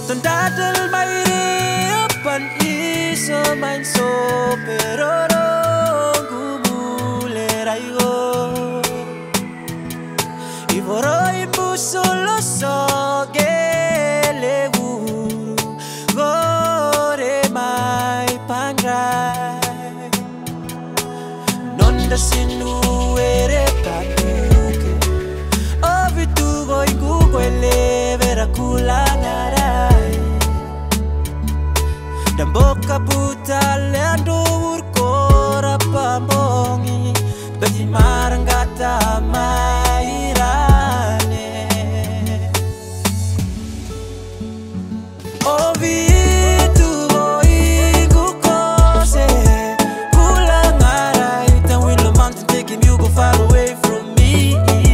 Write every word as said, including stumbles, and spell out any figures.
Tondadal mairi pan iso main so pero gumuleraigo Ivoroi busolo so gele uru gore mai pangrai Nonda sinu ere paduke Ovitugo ingugo ele vera kulanara Dan boka buta leando urkora pambongi Bagi marangata mairane Ovitu voigu kose Kulangara Itan Willow Mountain taking you go far away from me